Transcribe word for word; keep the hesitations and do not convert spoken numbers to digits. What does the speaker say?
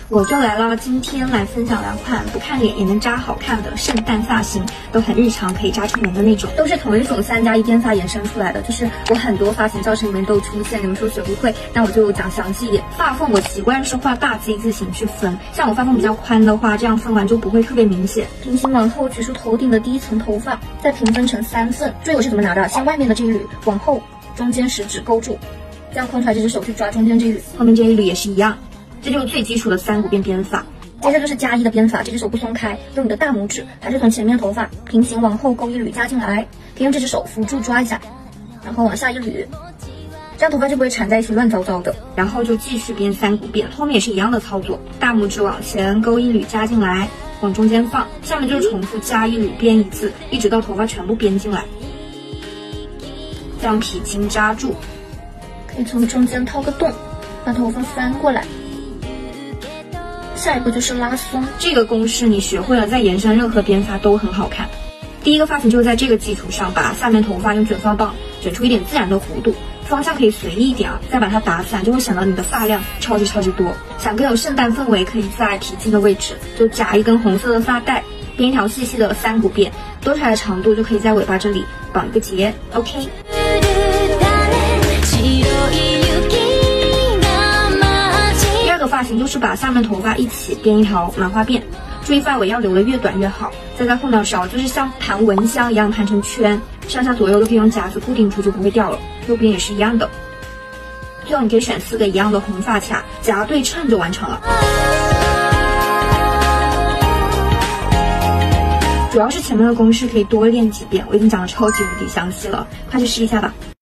我就来了，今天来分享两款不看脸也能扎好看的圣诞发型，都很日常，可以扎出门的那种，都是同一种三加一编发衍生出来的。就是我很多发型教程里面都出现，你们说学不会，那我就讲详细一点。发缝我习惯是画大 Z 字形去分，像我发缝比较宽的话，这样分完就不会特别明显。平行往后取出头顶的第一层头发，再平分成三份。注意我是怎么拿的，先外面的这一缕往后，中间食指勾住，这样空出来这只手去抓中间这一缕，后面这一缕也是一样。这就是最基础的三股变编法。接着就是加一的编法，这只手不松开，用你的大拇指还是从前面头发平行往后勾一缕加进来，可以用这只手扶住抓一下，然后往下一捋，这样头发就不会缠在一起乱糟糟的。然后就继续编三股变，后面也是一样的操作，大拇指往前勾一缕加进来，往中间放，下面就是重复加一缕编一次，一直到头发全部编进来，将皮筋扎住，可以从中间掏个洞，把头发翻过来。下一步就是拉松，这个公式你学会了，再延伸任何编发都很好看。第一个发型就是在这个基础上，把下面头发用卷发棒卷出一点自然的弧度，方向可以随意一点啊，再把它打散，就会显得你的发量超级超级多。想更有圣诞氛围，可以在皮筋的位置就夹一根红色的发带，编一条细细的三股辫，多出来的长度就可以在尾巴这里绑一个结。 OK，发型就是把下面头发一起编一条兰花辫，注意发尾要留的越短越好，再在后脑勺就是像盘蚊香一样盘成圈，上下左右都可以用夹子固定住，就不会掉了。右边也是一样的。最后你可以选四个一样的红发卡，夹对称就完成了。主要是前面的公式可以多练几遍，我已经讲的超级无敌详细了，快去试一下吧。